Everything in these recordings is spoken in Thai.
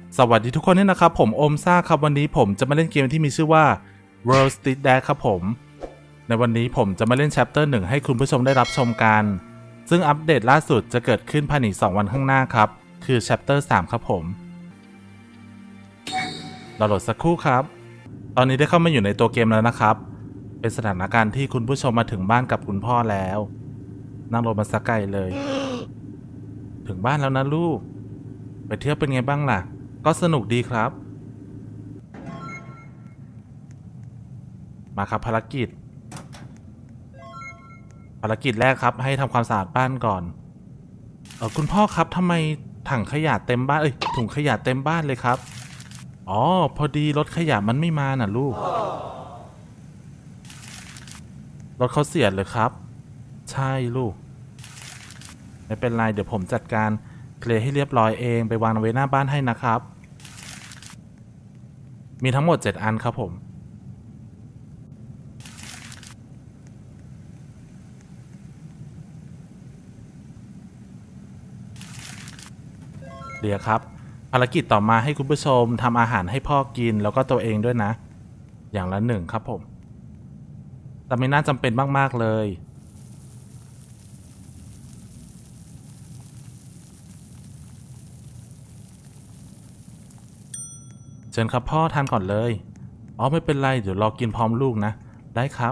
สวัสดีทุกคนด้วยนะครับผมโอมซ่าครับวันนี้ผมจะมาเล่นเกมที่มีชื่อว่า World Street Dash ครับผมในวันนี้ผมจะมาเล่น Chapter 1 ให้คุณผู้ชมได้รับชมกันซึ่งอัปเดตล่าสุดจะเกิดขึ้นภายใน2 วันข้างหน้าครับคือ Chapter 3 ครับผมเราโหลดสักครู่ครับตอนนี้ได้เข้ามาอยู่ในตัวเกมแล้วนะครับเป็นสถานการณ์ที่คุณผู้ชมมาถึงบ้านกับคุณพ่อแล้วนั่งรถมาสักไกลเลยถึงบ้านแล้วนะลูกไปเที่ยวเป็นไงบ้างล่ะก็สนุกดีครับมาครับภารกิจแรกครับให้ทำความสะอาดบ้านก่อนคุณพ่อครับทำไมถังขยะเต็มบ้านถุงขยะเต็มบ้านเลยครับอ๋อพอดีรถขยะมันไม่มาน่ะลูกรถเขาเสียเลยครับใช่ลูกไม่เป็นไรเดี๋ยวผมจัดการเคลียร์ให้เรียบร้อยเองไปวางไว้หน้าบ้านให้นะครับมีทั้งหมด7 อันครับผมเดี๋ยวครับภารกิจต่อมาให้คุณผู้ชมทำอาหารให้พ่อกินแล้วก็ตัวเองด้วยนะอย่างละ1ครับผมแต่ไม่น่าจำเป็นมากๆเลยเชิญครับพ่อทานก่อนเลยอ๋อไม่เป็นไรเดี๋ยวรอกินพร้อมลูกนะได้ครับ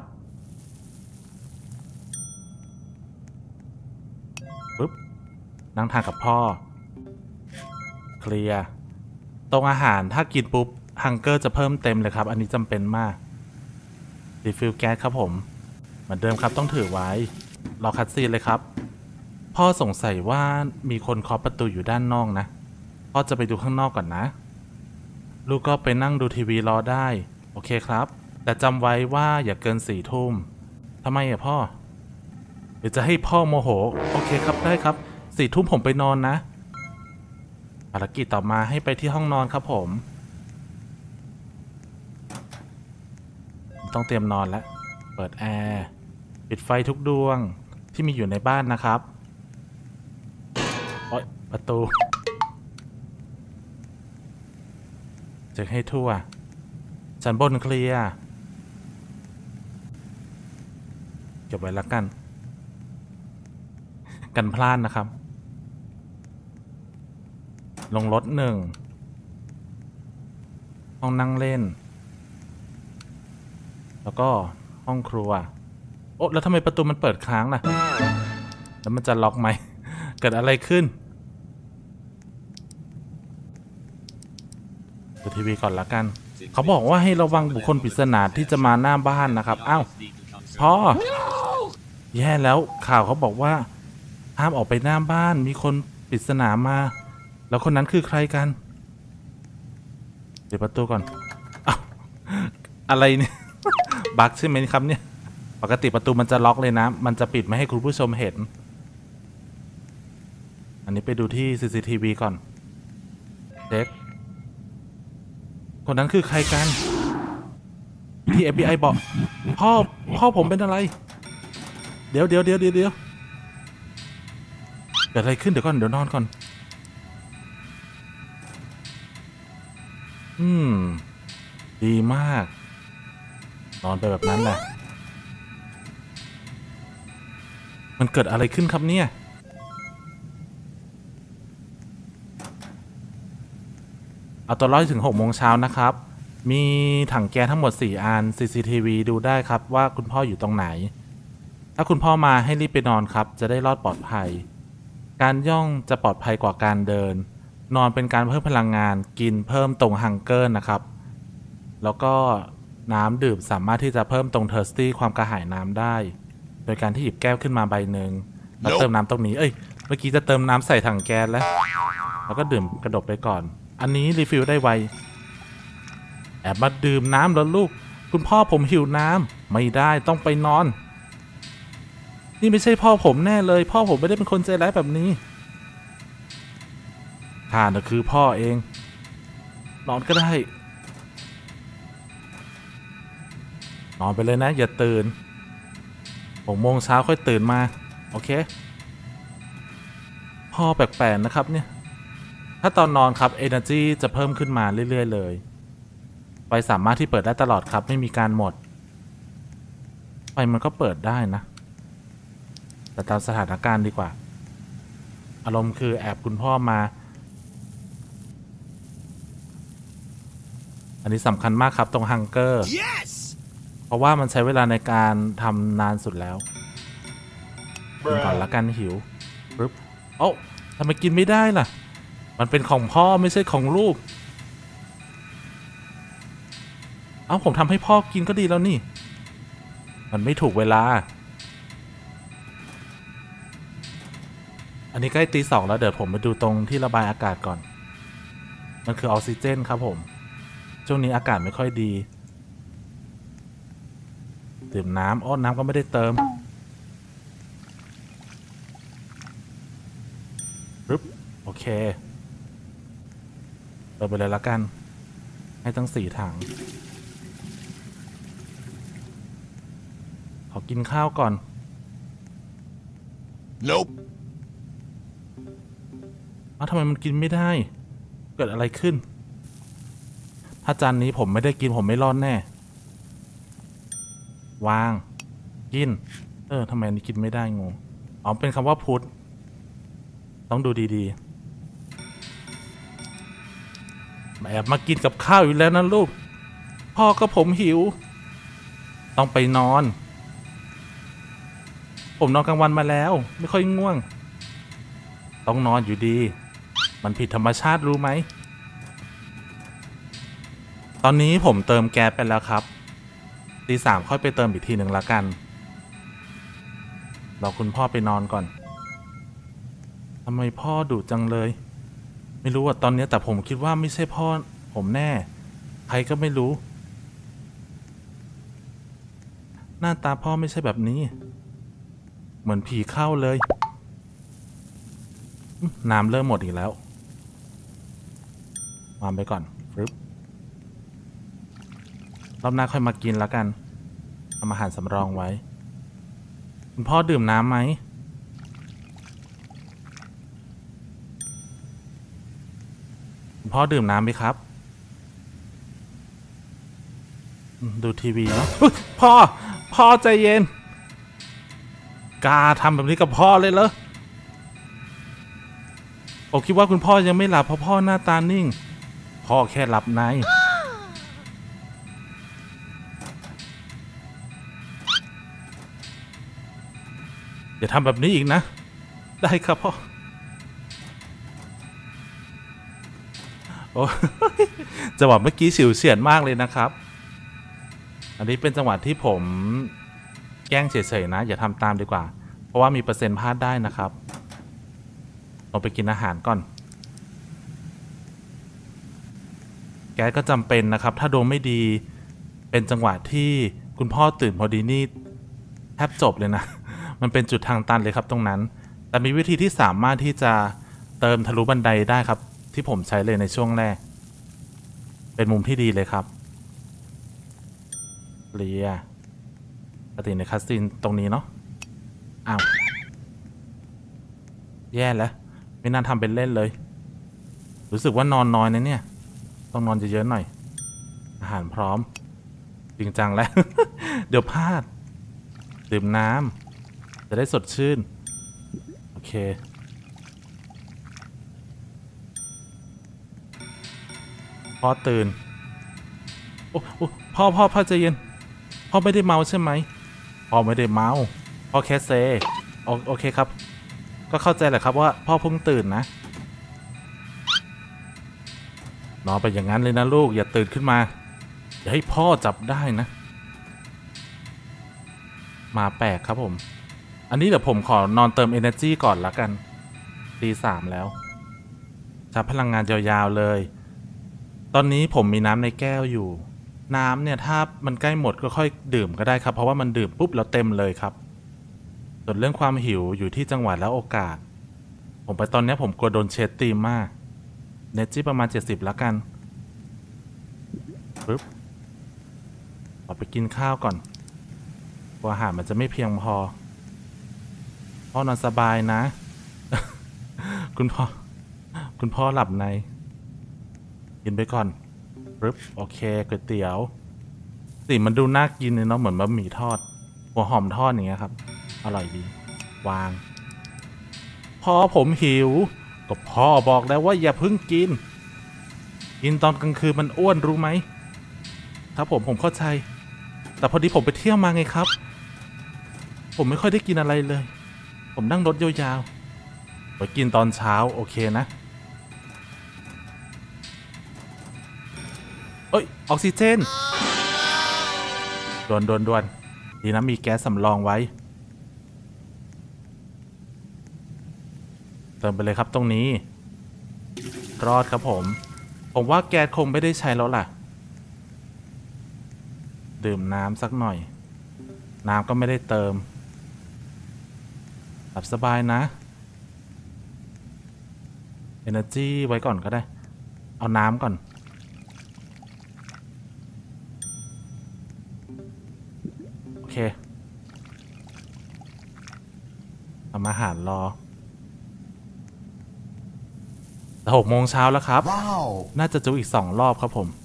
ปึ๊บนั่งทานกับพ่อเคลียร์ตรงอาหารถ้ากินปุ๊บฮังเกอร์จะเพิ่มเต็มเลยครับอันนี้จำเป็นมากรีฟิลแก๊สครับผมเหมือนเดิมครับต้องถือไว้รอคัดซีนเลยครับพ่อสงสัยว่ามีคนเคาะประตูอยู่ด้านนอกนะพ่อจะไปดูข้างนอกก่อนนะลูกก็ไปนั่งดูทีวีรอได้โอเคครับแต่จำไว้ว่าอย่าเกิน4 ทุ่มทำไมพ่อเดี๋ยวจะให้พ่อโมโหโอเคครับได้ครับ4 ทุ่มผมไปนอนนะภารกิจต่อมาให้ไปที่ห้องนอนครับผมต้องเตรียมนอนแล้วเปิดแอร์ปิดไฟทุกดวงที่มีอยู่ในบ้านนะครับโอ๊ยประตูเช็คให้ทั่วชั้นบนเคลียร์เก็บไว้แล้วกันพลาดนะครับลงรถ1ห้องนั่งเล่นแล้วก็ห้องครัวโอ๊ะแล้วทำไมประตูมันเปิดค้างล่ะแล้วมันจะล็อกไหม เกิดอะไรขึ้นดูทีวีก่อนละกันเขาบอกว่าให้ระวังบุคคลปริศนาที่จะมาหน้าบ้านนะครับอ้าวพ่อแย่แล้วข่าวเขาบอกว่าห้ามออกไปหน้าบ้านมีคนปริศนามาแล้วคนนั้นคือใครกันเดี๋ยวประตูก่อนอ้าวอะไรเนี่ย บั๊กใช่ไหมครับเนี่ยปกติประตูมันจะล็อกเลยนะมันจะปิดไม่ให้คุณผู้ชมเห็นอันนี้ไปดูที่ CCTV ก่อนเช็คคนนั้นคือใครกันที่ FBI บอกพ่อผมเป็นอะไรเดี๋ยวเกิดอะไรขึ้นเดี๋ยวก่อนเดี๋ยวนอนก่อนดีมากนอนไปแบบนั้นแหละมันเกิดอะไรขึ้นครับเนี่ยเอาตัวร้อยถึง6 โมงเช้านะครับมีถังแก๊สทั้งหมด4 อัน CCTV ดูได้ครับว่าคุณพ่ออยู่ตรงไหนถ้าคุณพ่อมาให้รีบไปนอนครับจะได้รอดปลอดภัยการย่องจะปลอดภัยกว่าการเดินนอนเป็นการเพิ่มพลังงานกินเพิ่มตรงฮังเกอร์นะครับแล้วก็น้ำดื่มสามารถที่จะเพิ่มตรงเทอร์สตี้ความกระหายน้ำได้โดยการที่หยิบแก้วขึ้นมาใบหนึ่งแล้วเติมน้ำตรงนี้เมื่อกี้จะเติมน้ำใส่ถังแก๊สแล้วก็ดื่มกระดกไปก่อนอันนี้รีฟิลได้ไวแอบมาดื่มน้ำแล้วลูกคุณพ่อผมหิวน้ำไม่ได้ต้องไปนอนนี่ไม่ใช่พ่อผมแน่เลยพ่อผมไม่ได้เป็นคนใจร้ายแบบนี้ข้าน่ะคือพ่อเองนอนก็ได้นอนไปเลยนะอย่าตื่น6 โมงเช้าค่อยตื่นมาโอเคพ่อแปลกๆนะครับเนี่ยถ้าถ้าตอนนอนครับ Energy จะเพิ่มขึ้นมาเรื่อยๆเลยไฟสามารถที่เปิดได้ตลอดครับไม่มีการหมดไฟมันก็เปิดได้นะแต่ตามสถานการณ์ดีกว่าอารมณ์คือแอบคุณพ่อมาอันนี้สำคัญมากครับตรงฮังเกอร์ Yes! เพราะว่ามันใช้เวลาในการทำนานสุดแล้วกินก่อนละกันหิวปึ๊บเอ้าทำไมกินไม่ได้ล่ะมันเป็นของพ่อไม่ใช่ของลูกเอ้าผมทำให้พ่อกินก็ดีแล้วนี่มันไม่ถูกเวลาอันนี้ใกล้ตี 2แล้วเดี๋ยวผมไปดูตรงที่ระบายอากาศก่อนมันคือออกซิเจนครับผมช่วงนี้อากาศไม่ค่อยดีดื่มน้ำอ้อน้ำก็ไม่ได้เติมปึ๊บโอเคเติมไปเลยละกันให้ตั้ง4 ถังขอกินข้าวก่อน Nope. ทำไมมันกินไม่ได้เกิดอะไรขึ้นถ้าจานนี้ผมไม่ได้กินผมไม่รอดแน่วางกินทำไมนี่กินไม่ได้งงอ๋อเป็นคำว่าพุทธต้องดูดีๆแอบมากินกับข้าวอยู่แล้วนะลูกพ่อก็ผมหิวต้องไปนอนผมนอนกลางวันมาแล้วไม่ค่อยง่วงต้องนอนอยู่ดีมันผิดธรรมชาติรู้ไหมตอนนี้ผมเติมแก๊สไปแล้วครับตี 3ค่อยไปเติมอีกทีหนึ่งละกันรอคุณพ่อไปนอนก่อนทำไมพ่อดุจังเลยไม่รู้ว่าตอนนี้แต่ผมคิดว่าไม่ใช่พ่อผมแน่ใครก็ไม่รู้หน้าตาพ่อไม่ใช่แบบนี้เหมือนผีเข้าเลยน้ำเริ่มหมดอีกแล้ววางไปก่อนฟึบรอบหน้าค่อยมากินแล้วกันทำอาหารสำรองไว้คุณพ่อดื่มน้ำไหมคุณพ่อดื่มน้ำไหมครับดูทีวีเนาะพ่อใจเย็นกล้าทำแบบนี้กับพ่อเลยเหรอผมคิดว่าคุณพ่อยังไม่หลับเพราะพ่อหน้าตานิ่งพ่อแค่หลับในอย่าทำแบบนี้อีกนะได้ครับพ่อโอ้จังหวะเมื่อกี้ฉิวเฉียดมากเลยนะครับอันนี้เป็นจังหวะที่ผมแกล้งเฉยๆนะอย่าทำตามดีกว่าเพราะว่ามีเปอร์เซ็นต์พลาดได้นะครับเราไปกินอาหารก่อนแก๊สก็จำเป็นนะครับถ้าดวงไม่ดีเป็นจังหวะที่คุณพ่อตื่นพอดีนี่แทบจบเลยนะมันเป็นจุดทางตันเลยครับตรงนั้นแต่มีวิธีที่สามารถที่จะเติมทะลุบันไดได้ครับที่ผมใช้เลยในช่วงแรกเป็นมุมที่ดีเลยครับเลียปกติในคัสซีนตรงนี้เนาะอ้าวแย่แล้วไม่น่าทำเป็นเล่นเลยรู้สึกว่านอนน้อยนะเนี่ยต้องนอนเยอะๆหน่อยอาหารพร้อมจริงจังแล้ว เดี๋ยวพลาดดื่มน้ำจะได้สดชื่นโอเคพ่อตื่นโอ้พ่อใจเย็นพ่อไม่ได้เมาใช่ไหมพ่อไม่ได้เมาพ่อแค่เซโอเคครับก็เข้าใจแหละครับว่าพ่อเพิ่งตื่นนะนอนไปอย่างนั้นเลยนะลูกอย่าตื่นขึ้นมาอย่าให้พ่อจับได้นะมาแปลกครับผมอันนี้เดี๋ยวผมขอนอนเติม energy ก่อนละกันตี 3แล้วชาร์จพลังงานยาวๆเลยตอนนี้ผมมีน้ำในแก้วอยู่น้ำเนี่ยถ้ามันใกล้หมดก็ค่อยดื่มก็ได้ครับเพราะว่ามันดื่มปุ๊บแล้วเต็มเลยครับส่วนเรื่องความหิวอยู่ที่จังหวะและโอกาสผมไปตอนนี้ผมกลัวโดนเชดตีมากเนจี้ประมาณ70แล้วกันปึ๊บออกไปกินข้าวก่อนอาหารมันจะไม่เพียงพอพ่อนอนสบายนะ คุณพ่อคุณพ่อหลับในกินไปก่อนปึ๊บโอเคก๋วยเตี๋ยวสีมันดูน่ากินเลยเนาะเหมือนบะหมี่ทอดหัวหอมทอดอย่างเงี้ยครับอร่อยดีวางพ่อผมหิวก็พ่อบอกแล้วว่าอย่าเพิ่งกินตอนกลางคืนมันอ้วนรู้ไหมครับผมเข้าใจแต่พอดีผมไปเที่ยวมาไงครับผมไม่ค่อยได้กินอะไรเลยผมนั่งรถยาวๆไปกินตอนเช้าโอเคนะเอ้ยออกซิเจนด่วนดีนะมีแก๊สสำรองไว้เติมไปเลยครับตรงนี้รอดครับผมว่าแก๊สคงไม่ได้ใช้แล้วล่ะดื่มน้ำสักหน่อยน้ำก็ไม่ได้เติมหลับสบายนะ Energy ไว้ก่อนก็ได้เอาน้ำก่อนโอเคทำอาหารรอแต่6 โมงเช้าแล้วครับ wow. น่าจะจูอีก2 รอบครับผม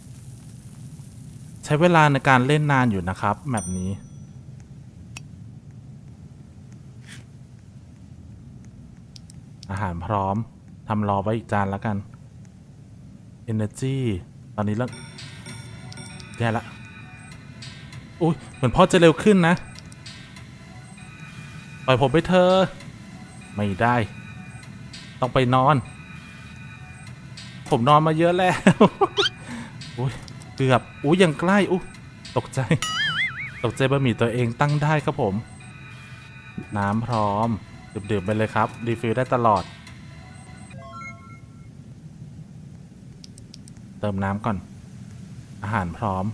ใช้เวลาในการเล่นนานอยู่นะครับแบบนี้อาหารพร้อมทำรอไว้อีกจานแล้วกัน Energy ตอนนี้แล้วแย่ละอุ้ยเหมือนพ่อจะเร็วขึ้นนะปล่อยผมไปเถอะไม่ได้ต้องไปนอนผมนอนมาเยอะแล้ว อุ้ยเกือบอุ้ยยังใกล้อุ้ยตกใจบะหมี่ตัวเองตั้งได้ครับผมน้ำพร้อมดื่มไปเลยครับรีฟิลได้ตลอดเติมน้ำก่อนอาหารพร้อม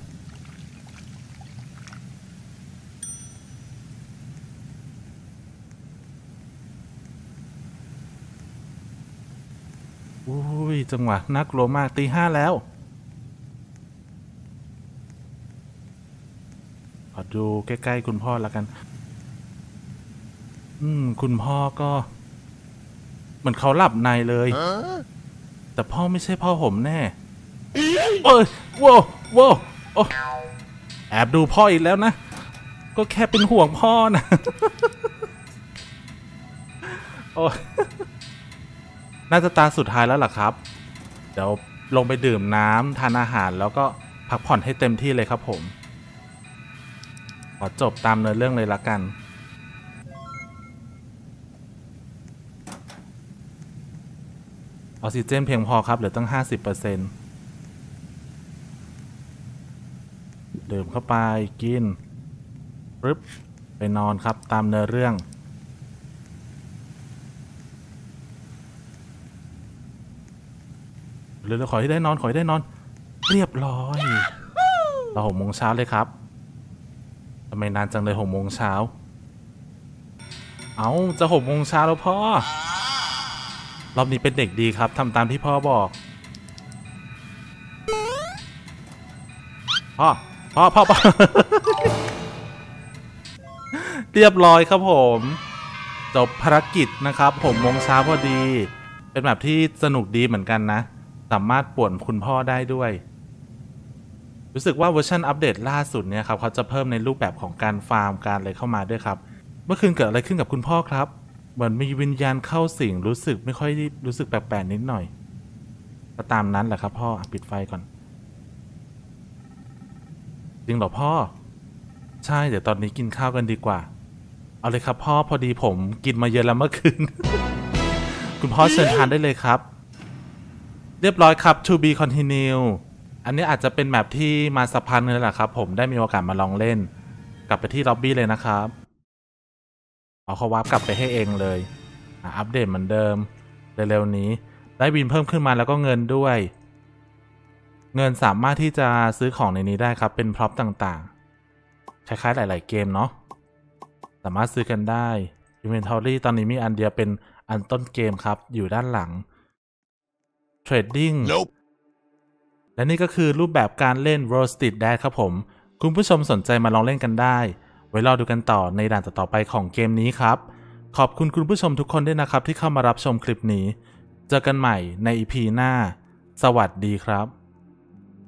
อุ้ยจังหวะน่ากลัวมากตี 5แล้วขอดูใกล้ๆคุณพ่อแล้วกันคุณพ่อก็เหมือนเขาหลับในเลยแต่พ่อไม่ใช่พ่อผมแน่โอ้ยว้าวโอ้แอบดูพ่ออีกแล้วนะก็แค่เป็นห่วงพ่อนะโอ้น่าจะตาสุดท้ายแล้วล่ะครับเดี๋ยวลงไปดื่มน้ำทานอาหารแล้วก็พักผ่อนให้เต็มที่เลยครับผมขอจบตามเนื้อเรื่องเลยละกันออกซิเจนเพียงพอครับเหลือตั้ง 50%ดื่มเข้าไปกินปึ๊บไปนอนครับตามเนื้อเรื่องเร็วๆขอให้ได้นอนเรียบร้อยเรา6 โมงเช้าเลยครับทำไมนานจังเลย6 โมงเช้าเอาจะ6 โมงเช้าแล้วพ่อรอบนี้เป็นเด็กดีครับทำตามที่พ่อบอกพ่อ เรียบร้อยครับผมจบภารกิจนะครับ6 โมงเช้าพอดีเป็นแบบที่สนุกดีเหมือนกันนะสามารถป่วนคุณพ่อได้ด้วยรู้สึกว่าเวอร์ชันอัปเดตล่าสุดเนี่ยครับเขาจะเพิ่มในรูปแบบของการฟาร์มการอะไรเข้ามาด้วยครับเมื่อคืนเกิดอะไรขึ้นกับคุณพ่อครับเหมือนมีวิญญาณเข้าสิงรู้สึกไม่ค่อยรู้สึกแปลกๆนิดหน่อยก็ตามนั้นแหละครับพ่อปิดไฟก่อนจริงเหรอพ่อใช่เดี๋ยวตอนนี้กินข้าวกันดีกว่าเอาเลยครับพ่อพอดีผมกินมาเยอะแล้วเมื่อคืน คุณพ่อเชิญทานได้เลยครับเรียบร้อยครับ to be continue อันนี้อาจจะเป็นแมปที่มาสักพักนึงแล้วแหละครับผมได้มีโอกาสมาลองเล่นกลับไปที่ล็อบบี้เลยนะครับเอาเขาวาร์ปกลับไปให้เองเลยอัปเดตเหมือนเดิมเร็วๆนี้ได้วินเพิ่มขึ้นมาแล้วก็เงินด้วยเงินสามารถที่จะซื้อของในนี้ได้ครับเป็นพร็อพต่างๆคล้ายๆหลายๆเกมเนาะสามารถซื้อกันได้ Inventory ตอนนี้มีอันเดียวเป็นอันต้นเกมครับอยู่ด้านหลัง Trading nope. และนี่ก็คือรูปแบบการเล่น Roasted Dad ครับผมคุณผู้ชมสนใจมาลองเล่นกันได้ไว้รอดูกันต่อในด่านต่อไปของเกมนี้ครับขอบคุณคุณผู้ชมทุกคนด้วยนะครับที่เข้ามารับชมคลิปนี้เจอกันใหม่ใน EP หน้า สวัสดีครับ